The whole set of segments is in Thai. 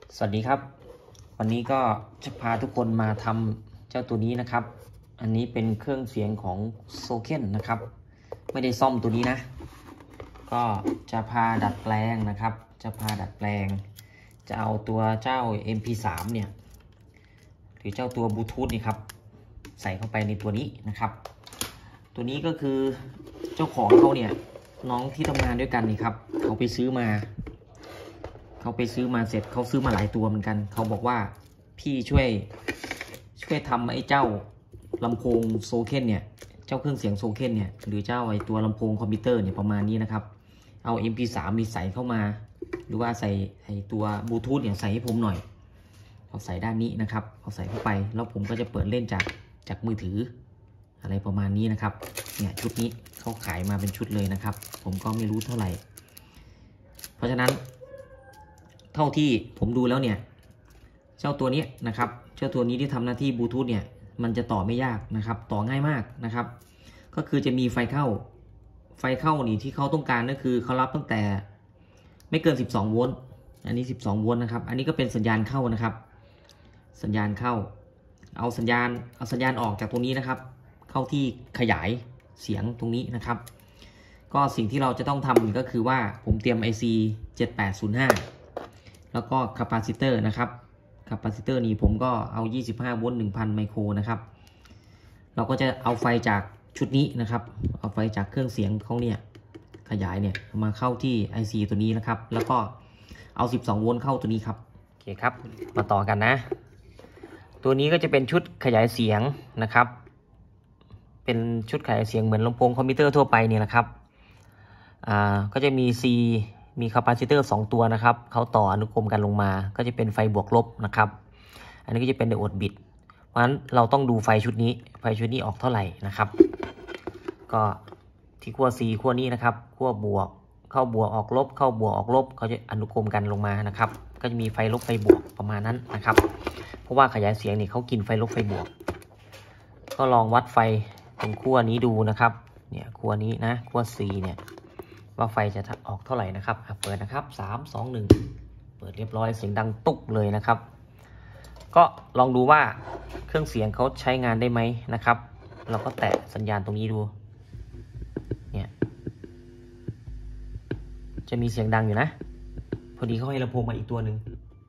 สวัสดีครับวันนี้ก็จะพาทุกคนมาทำเจ้าตัวนี้นะครับอันนี้เป็นเครื่องเสียงของโซเคนนะครับไม่ได้ซ่อมตัวนี้นะก็จะพาดัดแปลงนะครับจะเอาตัวเจ้า MP3 เนี่ยหรือเจ้าตัวบลูทูธนี่ครับใส่เข้าไปในตัวนี้นะครับตัวนี้ก็คือเจ้าของเขาเนี่ยน้องที่ทำงานด้วยกันนี่ครับเขาไปซื้อมาเสร็จเขาซื้อมาหลายตัวเหมือนกันเขาบอกว่าพี่ช่วยทำไอ้เจ้าลำโพงโซเคนเนี่ยเจ้าเครื่องเสียงโซเคนเนี่ยหรือเจ้าไอ้ตัวลำโพงคอมพิวเตอร์เนี่ยประมาณนี้นะครับเอา MP3 มีใส่เข้ามาหรือว่าใส่ไอ้ตัวบลูทูธเนี่ยใส่ให้ผมหน่อยเอาใส่ด้านนี้นะครับเอาใส่เข้าไปแล้วผมก็จะเปิดเล่นจากมือถืออะไรประมาณนี้นะครับเนี่ยชุดนี้เขาขายมาเป็นชุดเลยนะครับผมก็ไม่รู้เท่าไหร่เพราะฉะนั้นเท่าที่ผมดูแล้วเนี่ยเจ้าตัวนี้นะครับเจ้าตัวนี้ที่ทำหน้าที่บลูทูธเนี่ยมันจะต่อไม่ยากนะครับต่อง่ายมากนะครับก็คือจะมีไฟเข้านี่ที่เขาต้องการก็คือเขารับตั้งแต่ไม่เกิน12โวลต์อันนี้12โวลต์นะครับอันนี้ก็เป็นสัญญาณเข้านะครับสัญญาณเข้าเอาสัญญาณออกจากตรงนี้นะครับเข้าที่ขยายเสียงตรงนี้นะครับก็สิ่งที่เราจะต้องทำก็คือว่าผมเตรียม IC 7805แล้วก็คาปาซิเตอร์นะครับคาปาซิเตอร์นี้ผมก็เอา25โวลต์ 1000 ไมโครนะครับเราก็จะเอาไฟจากชุดนี้นะครับเอาไฟจากเครื่องเสียงเขาเนี่ยขยายเนี่ยมาเข้าที่ IC ตัวนี้นะครับแล้วก็เอา12โวลต์เข้าตัวนี้ครับโอเคครับมาต่อกันนะตัวนี้ก็จะเป็นชุดขยายเสียงนะครับเป็นชุดขยายเสียงเหมือนลำโพงคอมพิวเตอร์ทั่วไปเนี่ยนะครับก็จะมีคาปาซิเตอร์2ตัวนะครับเขาต่ออนุกรมกันลงมาก็จะเป็นไฟบวกลบนะครับอันนี้ก็จะเป็นไดโอดบิตเพราะฉะนั้นเราต้องดูไฟชุดนี้ออกเท่าไหร่นะครับก็ที่ขั้ว C ขั้วนี้นะครับขั้วบวกเข้าบวกออกลบเข้าบวกออกลบเขาจะอนุกรมกันลงมานะครับก็จะมีไฟลบไฟบวกประมาณนั้นนะครับเพราะว่าขยายเสียงนี่เขากินไฟลบไฟบวกก็ลองวัดไฟตรงขั้วนี้ดูนะครับเนี่ยขั้วนี้นะขั้ว C เนี่ยว่าไฟจะออกเท่าไหร่นะครับเปิดนะครับ3 2 1เปิดเรียบร้อยเสียงดังตุ๊กเลยนะครับก็ลองดูว่าเครื่องเสียงเขาใช้งานได้ไหมนะครับเราก็แตะสัญญาณตรงนี้ดูเนี่ยจะมีเสียงดังอยู่นะพอดีเขาให้ลำโพงมาอีกตัวหนึ่ง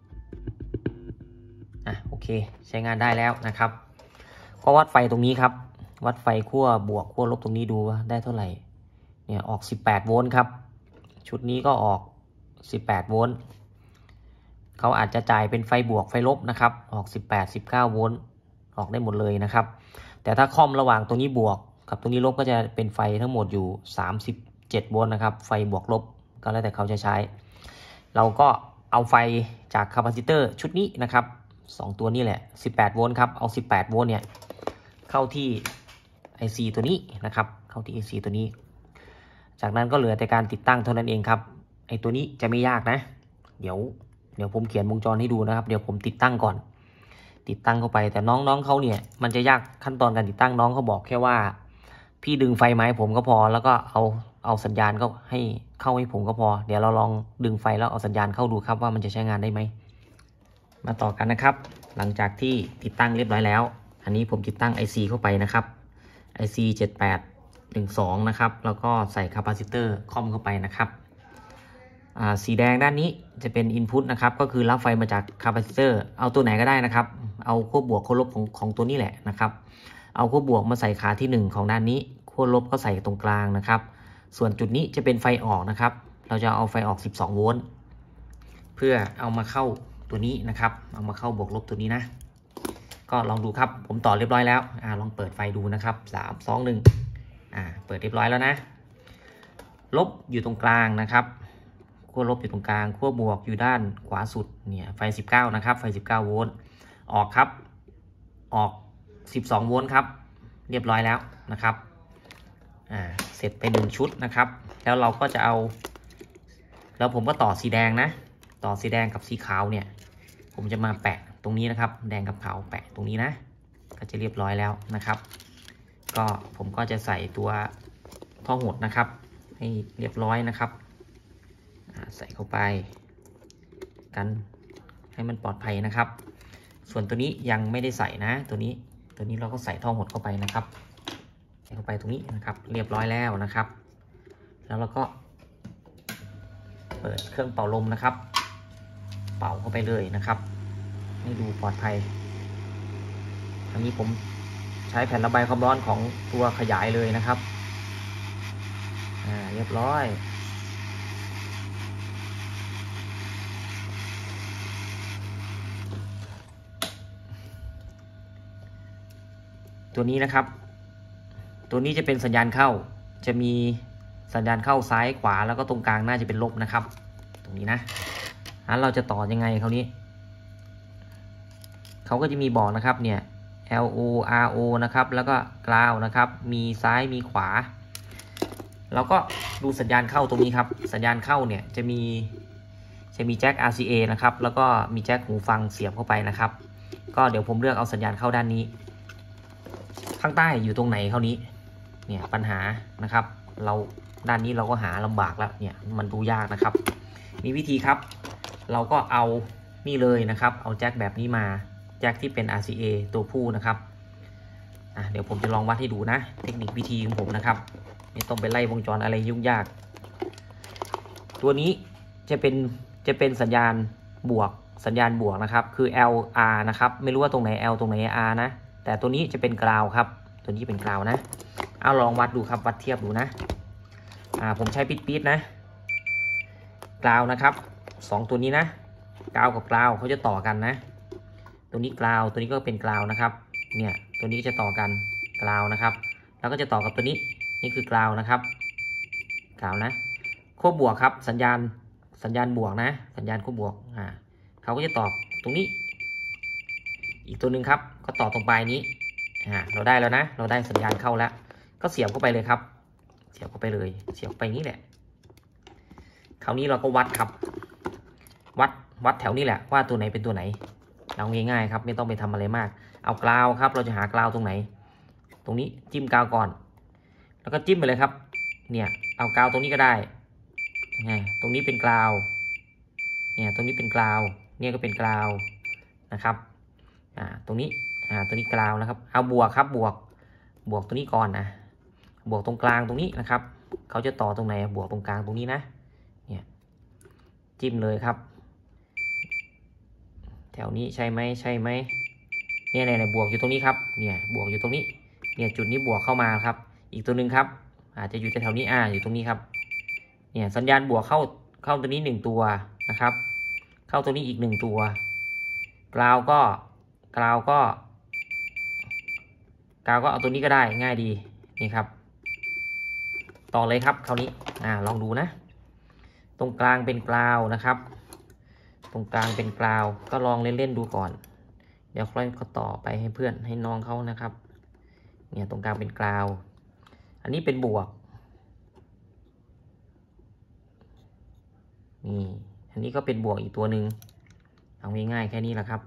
โอเคใช้งานได้แล้วนะครับก็วัดไฟตรงนี้ครับวัดไฟขั้วบวกขั้วลบตรงนี้ดูว่าได้เท่าไหร่เนี่ยออก18โวลต์ครับชุดนี้ก็ออก18โวลต์เขาอาจจะจ่ายเป็นไฟบวกไฟลบนะครับออก18-19โวลต์ออกได้หมดเลยนะครับแต่ถ้าคอมระหว่างตรงนี้บวกกับตรงนี้ลบก็จะเป็นไฟทั้งหมดอยู่37โวลต์นะครับไฟบวกลบก็แล้วแต่เขาจะใช้เราก็เอาไฟจากคาปาซิเตอร์ชุดนี้นะครับ2ตัวนี้แหละ18โวลต์ครับเอา18โวลต์เนี่ยเข้าที่ IC ตัวนี้นะครับเข้าที่ IC ตัวนี้จากนั้นก็เหลือแต่การติดตั้งเท่านั้นเองครับไอตัวนี้จะไม่ยากนะเดี๋ยวผมเขียนวงจรให้ดูนะครับเดี๋ยวผมติดตั้งก่อนติดตั้งเข้าไปแต่น้องเขาเนี่ยมันจะยากขั้นตอนการติดตั้งน้องเขาบอกแค่ว่าพี่ดึงไฟมาให้ผมก็พอแล้วก็เอาสัญญาณเข้าให้ผมก็พอเดี๋ยวเราลองดึงไฟแล้วเอาสัญญาณเข้าดูครับว่ามันจะใช้งานได้ไหมมาต่อกันนะครับหลังจากที่ติดตั้งเรียบร้อยแล้วอันนี้ผมติดตั้ง IC เข้าไปนะครับ IC 7812นะครับแล้วก็ใส่คาปาซิเตอร์คอมเข้าไปนะครับสีแดงด้านนี้จะเป็น Input นะครับก็คือรับไฟมาจากคาปาซิเตอร์เอาตัวไหนก็ได้นะครับเอาขั้วบวกขั้วลบของตัวนี้แหละนะครับเอาขั้วบวกมาใส่ขาที่1ของด้านนี้ขั้วลบก็ใส่ตรงกลางนะครับส่วนจุดนี้จะเป็นไฟออกนะครับเราจะเอาไฟออก12โวลต์เพื่อเอามาเข้าตัวนี้นะครับเอามาเข้าบวกลบตัวนี้นะก็ลองดูครับผมต่อเรียบร้อยแล้วลองเปิดไฟดูนะครับ3 2 1เปิดเรียบร้อยแล้วนะลบอยู่ตรงกลางนะครับขั้วลบอยู่ตรงกลางขั้วบวกอยู่ด้านขวาสุดเนี่ยไฟ19นะครับไฟ19โวลต์ออกครับออก12โวลต์ครับเรียบร้อยแล้วนะครับเสร็จไป1ชุดนะครับแล้วเราก็จะเอาแล้วผมก็ต่อสีแดงนะต่อสีแดงกับสีขาวเนี่ยผมจะมาแปะตรงนี้นะครับแดงกับขาวแปะตรงนี้นะก็จะเรียบร้อยแล้วนะครับก็ผมก็จะใส่ตัวท่อหดนะครับให้เรียบร้อยนะครับใส่เข้าไปกันให้มันปลอดภัยนะครับ ส่วนตัวนี้ยังไม่ได้ใส่นะตัวนี้เราก็ใส่ท่อหดเข้าไปนะครับใส่เข้าไปตรงนี้นะครับเรียบร้อยแล้วนะครับ แล้วเราก็เปิดเครื่องเป่าลมนะครับเป่าเข้าไปเลยนะครับให้ดูปลอดภัยอันนี้ผมใช้แผ่นระบายความร้อนของตัวขยายเลยนะครับเรียบร้อยตัวนี้นะครับตัวนี้จะเป็นสัญญาณเข้าจะมีสัญญาณเข้าซ้ายขวาแล้วก็ตรงกลางน่าจะเป็นลบนะครับตรงนี้นะเราจะต่อยังไงคราวนี้เขาก็จะมีบอกนะครับเนี่ย LO RO นะครับแล้วก็กราวนะครับมีซ้ายมีขวาเราก็ดูสัญญาณเข้าตรงนี้ครับสัญญาณเข้าเนี่ยจะมีแจ็ค RCA นะครับแล้วก็มีแจ็คหูฟังเสียบเข้าไปนะครับก็เดี๋ยวผมเลือกเอาสัญญาณเข้าด้านนี้ข้างใต้อยู่ตรงไหนคราวนี้เนี่ยปัญหานะครับเราด้านนี้เราก็หาลำบากแล้วเนี่ยมันดูยากนะครับมีวิธีครับเราก็เอานี่เลยนะครับเอาแจ็คแบบนี้มาแจ็คที่เป็น RCA ตัวผู้นะครับเดี๋ยวผมจะลองวัดให้ดูนะเทคนิควิธีของผมนะครับไม่ต้องไปไล่วงจรอะไรยุ่งยากตัวนี้จะเป็นสัญญาณบวกนะครับคือ LR นะครับไม่รู้ว่าตรงไหน L ตรงไหน R นะแต่ตัวนี้จะเป็นกราวครับตัวนี้เป็นกราวนะเอาลองวัดดูครับวัดเทียบดูนะผมใช้ปี๊ดนะกราวนะครับ2ตัวนี้นะกราวกับกราวเขาจะต่อกันนะตัวนี้กราวตัวนี้ก็เป็นกราวนะครับเนี่ยตัวนี้จะต่อกันกราวนะครับแล้วก็จะต่อกับตัวนี้นี่คือกราวนะครับกราวนะขั้วบวกครับสัญญาณบวกนะสัญญาณขั้วบวกเขาก็จะต่อตรงนี้อีกตัวหนึ่งครับก็ต่อตรงปลายนี้เราได้แล้วนะเราได้สัญญาณเข้าแล้วก็เสียบเข้าไปเลยครับเสียบเข้าไปเลยเสียบไปนี้แหละคราวนี้เราก็วัดครับวัดแถวนี้แหละว่าตัวไหนเป็นตัวไหนเราง่ายๆครับไม่ต้องไปทำอะไรมากเอากราวครับเราจะหากราวตรงไหนตรงนี้จิ้มกาวก่อนแล้วก็จิ้มไปเลยครับเนี่ยเอากาวตรงนี้ก็ได้ตรงนี้เป็นกราวเนี่ยตรงนี้เป็นกราวเนี่ยก็เป็นกราวนะครับตรงนี้ตัวนี้กราวนะครับเอาบวกครับบวกตัวนี้ก่อนนะบวกตรงกลางตรงนี้นะครับเขาจะต่อตรงไหนบวกตรงกลางตรงนี้นะเนี่ยจิ้มเลยครับแถวนี้ใช่ไหมเนี่ยบวกอยู่ตรงนี้ครับเนี่ยบวกอยู่ตรงนี้เนี่ยจุดนี้บวกเข้ามาครับอีกตัวหนึ่งครับอาจจะอยู่แถวนี้อยู่ตรงนี้ครับเนี่ยสัญญาณบวกเข้าตัวนี้1ตัวนะครับเข้าตัวนี้อีก1ตัวกราวก็เอาตัวนี้ก็ได้ง่ายดีนี่ครับต่อเลยครับคราวนี้ลองดูนะตรงกลางเป็นกราวนะครับตรงกลางเป็นกราวก็ลองเล่นๆดูก่อนเดี๋ยวค่อยก็ต่อไปให้เพื่อนให้น้องเขานะครับเนี่ยตรงกลางเป็นกราวอันนี้เป็นบวกนี่อันนี้ก็เป็นบวกอีกตัวหนึ่งเอาง่ายๆแค่นี้แหละครับ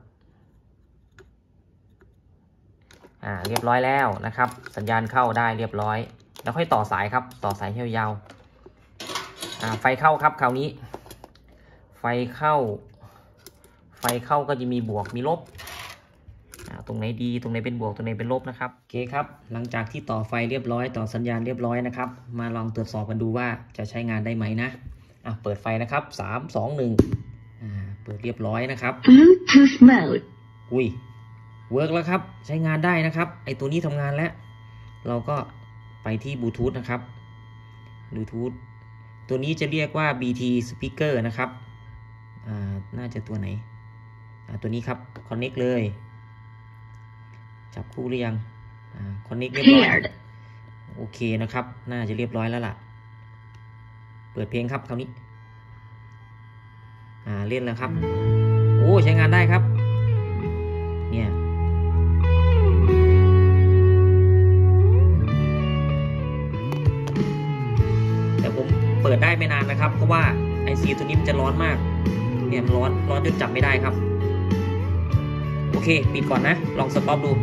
เรียบร้อยแล้วนะครับสัญญาณเข้าได้เรียบร้อยแล้วค่อยต่อสายครับต่อสายยาวๆไฟเข้าครับคราวนี้ไฟเข้าก็จะมีบวกมีลบตรงไหนดีตรงไหนเป็นบวกตรงไหนเป็นลบนะครับโอเคครับหลังจากที่ต่อไฟเรียบร้อยต่อสัญญาณเรียบร้อยนะครับมาลองตรวจสอบกันดูว่าจะใช้งานได้ไหมนะเปิดไฟนะครับ3 2 1เปิดเรียบร้อยนะครับ Bluetooth mode อุ้ยเวิร์กแล้วครับใช้งานได้นะครับไอตัวนี้ทำงานแล้วเราก็ไปที่บลูทูธนะครับบลูทูธตัวนี้จะเรียกว่า BT speaker นะครับน่าจะตัวไหนตัวนี้ครับ connect เลยจับคู่หรือยังconnect เรียบร้อยโอเคนะครับน่าจะเรียบร้อยแล้วล่ะเปิดเพลงครับคราวนี้เล่นแล้วครับโอ้ใช้งานได้ครับเนี่ยแต่ผมเปิดได้ไม่นานนะครับเพราะว่าไอซีตัวนี้มันจะร้อนมากเนี่ยมันร้อนจนจับไม่ได้ครับโอเคปิดก่อนนะลองสต็อปดู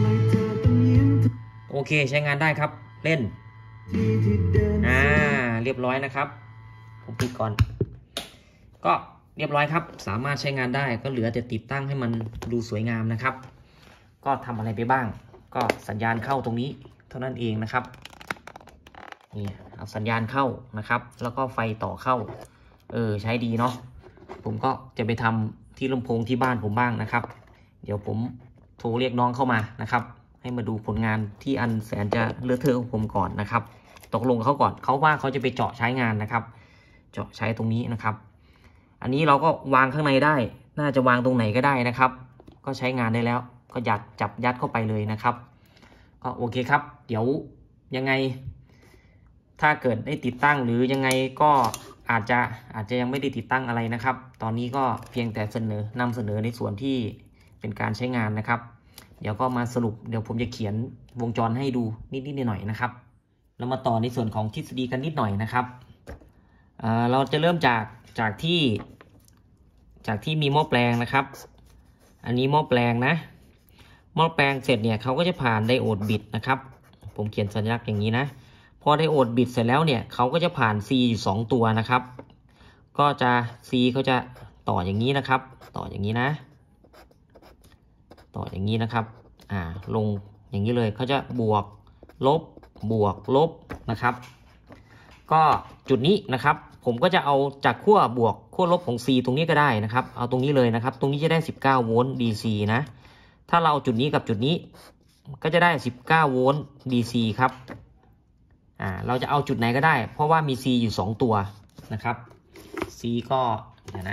โอเคใช้งานได้ครับเล่นเรียบร้อยนะครับผมปิดก่อนก็เรียบร้อยครับสามารถใช้งานได้ก็เหลือแต่ติดตั้งให้มันดูสวยงามนะครับก็ทำอะไรไปบ้างก็สัญญาณเข้าตรงนี้เท่านั้นเองนะครับนี่เอาสัญญาณเข้านะครับแล้วก็ไฟต่อเข้าใช้ดีเนาะผมก็จะไปทำที่ลำโพงที่บ้านผมบ้างนะครับเดี๋ยวผมโทรเรียกน้องเข้ามานะครับให้มาดูผลงานที่อันแสนจะเลอะเทอะของผมก่อนนะครับตกลงเขาก่อนเขาว่าเขาจะไปเจาะใช้งานนะครับเจาะใช้ตรงนี้นะครับอันนี้เราก็วางข้างในได้น่าจะวางตรงไหนก็ได้นะครับก็ใช้งานได้แล้วก็จับยัดเข้าไปเลยนะครับก็โอเคครับเดี๋ยวยังไงถ้าเกิดได้ติดตั้งหรือยังไงก็อาจจะยังไม่ได้ติดตั้งอะไรนะครับตอนนี้ก็เพียงแต่นำเสนอในส่วนที่เป็นการใช้งานนะครับเดี๋ยวก็มาสรุปเดี๋ยวผมจะเขียนวงจรให้ดูนิดๆหน่อยๆนะครับแล้วมาต่อในส่วนของทฤษฎีกันนิดหน่อยนะครับเราจะเริ่มจากที่มีหม้อแปลงนะครับอันนี้หม้อแปลงนะหม้อแปลงเสร็จเนี่ยเขาก็จะผ่านไดโอดบิดนะครับผมเขียนสัญลักษณ์อย่างนี้นะพอไดโอดบิดเสร็จแล้วเนี่ยเขาก็จะผ่าน C อยู่2ตัวนะครับก็จะ C เขาจะต่ออย่างนี้นะครับต่ออย่างนี้นะต่ออย่างนี้นะครับลงอย่างนี้เลยเขาจะบวกลบนะครับก็จุดนี้นะครับผมก็จะเอาจากขั้วบวกขั้วลบของ C ตรงนี้ก็ได้นะครับเอาตรงนี้เลยนะครับตรงนี้จะได้19โวลต์ DC นะถ้าเราจุดนี้กับจุดนี้ก็จะได้19โวลต์ DC ครับเราจะเอาจุดไหนก็ได้เพราะว่ามี C อยู่2ตัวนะครับ C ก็นะ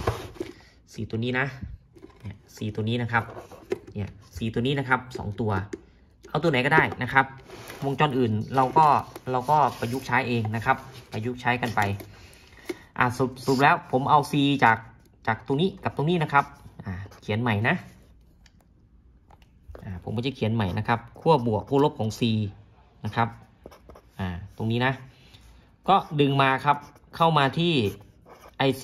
C ตัวนี้นะเนี่ย C ตัวนี้นะครับเนี่ย C ตัวนี้นะครับ2ตัวเอาตัวไหนก็ได้นะครับวงจรอื่นเราก็ประยุกต์ใช้เองนะครับประยุกต์ใช้กันไปสรุปแล้วผมเอา C จากตรงนี้กับตรงนี้นะครับเขียนใหม่นะผมก็จะเขียนใหม่นะครับขั้วบวกขั้วลบของ C นะครับตรงนี้นะก็ดึงมาครับเข้ามาที่ IC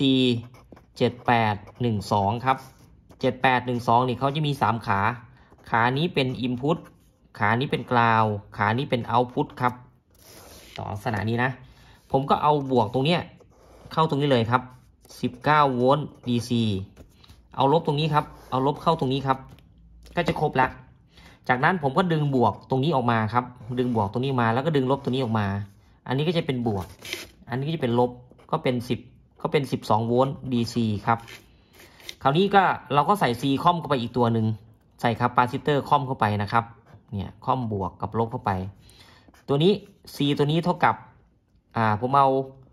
7812ครับ7812นี่เขาจะมี3ขานี้เป็น Input ขานี้เป็น Ground ขานี้เป็น Output ครับต่อลักษณะนี้นะผมก็เอาบวกตรงเนี้ยเข้าตรงนี้เลยครับ19โวลต์ DC เอาลบตรงนี้ครับเอาลบเข้าตรงนี้ครับก็จะครบแล้วจากนั้นผมก็ดึงบวกตรงนี้ออกมาครับดึงบวกตรงนี้มาแล้วก็ดึงลบตรงนี้ออกมาอันนี้ก็จะเป็นบวกอันนี้ก็จะเป็นลบก็เป็น12โวลต์ DC ครับคราวนี้ก็เราก็ใส่ C คอมเข้าไปอีกตัวหนึ่งใส่คาปาซิเตอร์คอมเข้าไปนะครับเนี่ยคอมบวกกับลบเข้าไปตัวนี้ C ตัวนี้เท่ากับผมเอา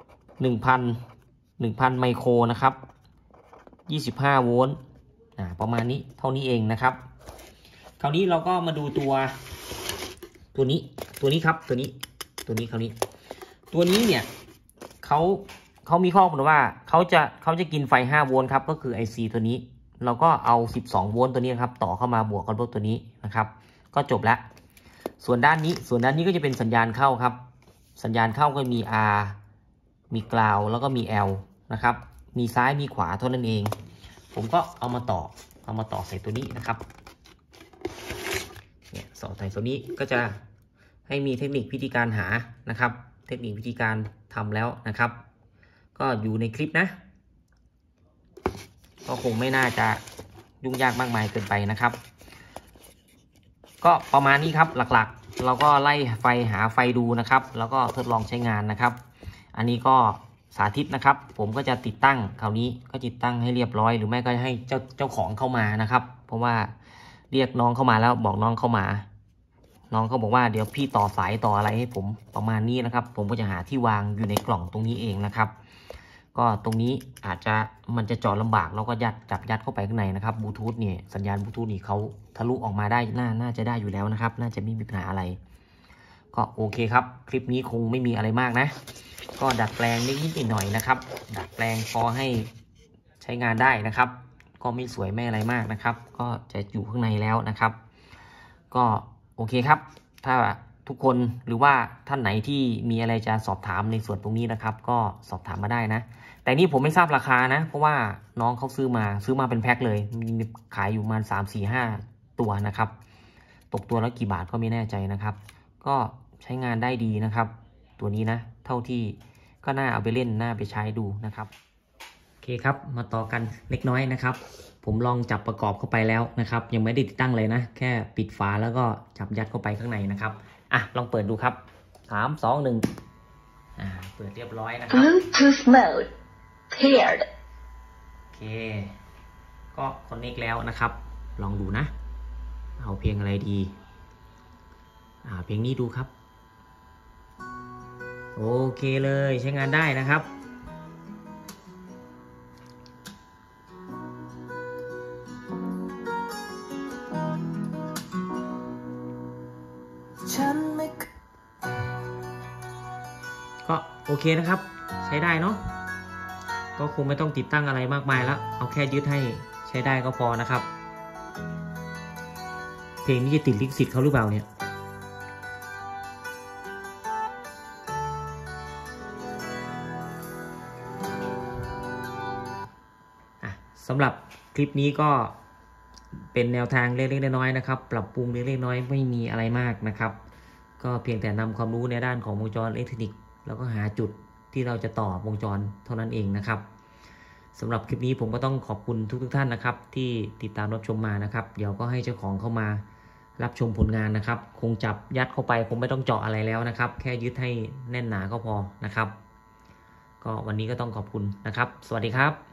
1,000ไมโครนะครับ25โวลต์ประมาณนี้เท่านี้เองนะครับคราวนี้เราก็มาดูตัวนี้ครับตัวนี้คราวนี้ตัวนี้เนี่ยเขามีข้อกำหนดว่าเขาจะกินไฟ5โวลต์ครับก็คือ IC ตัวนี้เราก็เอา12โวลต์ตัวนี้ครับต่อเข้ามาบวกกับลบตัวนี้นะครับก็จบแล้วส่วนด้านนี้ก็จะเป็นสัญญาณเข้าครับสัญญาณเข้าก็มี R มี Ground แล้วก็มี L นะครับมีซ้ายมีขวาเท่านั้นเองผมก็เอามาต่อใส่ตัวนี้นะครับเนี่ยใส่ตัวนี้ก็จะให้มีเทคนิควิธีการหานะครับเทคนิควิธีการทำแล้วนะครับก็อยู่ในคลิปนะก็คงไม่น่าจะยุ่งยากมากมายเกินไปนะครับก็ประมาณนี้ครับหลักๆเราก็ไล่ไฟหาไฟดูนะครับแล้วก็ทดลองใช้งานนะครับอันนี้ก็สาธิตนะครับผมก็จะติดตั้งคราวนี้ก็ติดตั้งให้เรียบร้อยหรือไม่ก็ให้เจ้าของเข้ามานะครับเพราะว่าเรียกน้องเข้ามาแล้วบอกน้องเข้ามาน้องเขาบอกว่าเดี๋ยวพี่ต่อสายต่ออะไรให้ผมประมาณนี้นะครับผมก็จะหาที่วางอยู่ในกล่องตรงนี้เองนะครับก็ตรงนี้มันจะเจาะลำบากแล้วก็จับยัดเข้าไปข้างในนะครับบลูทูธเนี่ยสัญญาณบลูทูธนี่เขาทะลุออกมาได้น่าจะได้อยู่แล้วนะครับน่าจะไม่มีปัญหาอะไรก็โอเคครับคลิปนี้คงไม่มีอะไรมากนะก็ดัดแปลงนิดหน่อยนะครับดัดแปลงพอให้ใช้งานได้นะครับก็ไม่สวยไม่อะไรมากนะครับก็จะอยู่ข้างในแล้วนะครับก็โอเคครับถ้าทุกคนหรือว่าท่านไหนที่มีอะไรจะสอบถามในส่วนตรงนี้นะครับก็สอบถามมาได้นะแต่นี่ผมไม่ทราบราคานะเพราะว่าน้องเขาซื้อมาเป็นแพ็คเลยมีขายอยู่ประมาณ3-4-5ตัวนะครับตกตัวแล้วกี่บาทก็ไม่แน่ใจนะครับก็ใช้งานได้ดีนะครับตัวนี้นะเท่าที่ก็น่าเอาไปเล่นน่าไปใช้ดูนะครับเคครับมาต่อกันเล็กน้อยนะครับผมลองจับประกอบเข้าไปแล้วนะครับยังไม่ได้ติดตั้งเลยนะแค่ปิดฝาแล้วก็จับยัดเข้าไปข้างในนะครับลองเปิดดูครับ3 2 1เปิดเรียบร้อยนะครับ Bluetooth mode paired โอเคก็คอนเนคแล้วนะครับลองดูนะเอาเพลงอะไรดีเพลงนี้ดูครับโอเคเลยใช้งานได้นะครับก็โอเคนะครับใช้ได้เนาะก็คงไม่ต้องติดตั้งอะไรมากมายแล้วเอาแค่ยึดให้ใช้ได้ก็พอนะครับเพลงนี้จะติดลิขสิทธิ์เขาหรือเปล่าเนี่ยสำหรับคลิปนี้ก็เป็นแนวทางเล็กๆน้อยๆนะครับปรับปรุงเล็กๆน้อยๆไม่มีอะไรมากนะครับก็เพียงแต่นำความรู้ในด้านของวงจรอิเล็กทรอนิกส์แล้วก็หาจุดที่เราจะต่อวงจรเท่านั้นเองนะครับสำหรับคลิปนี้ผมก็ต้องขอบคุณทุกท่านนะครับที่ติดตามรับชมมานะครับเดี๋ยวก็ให้เจ้าของเข้ามารับชมผลงานนะครับคงจับยัดเข้าไปคงไม่ต้องเจาะอะไรแล้วนะครับแค่ยึดให้แน่นหนาก็พอนะครับก็วันนี้ก็ต้องขอบคุณนะครับสวัสดีครับ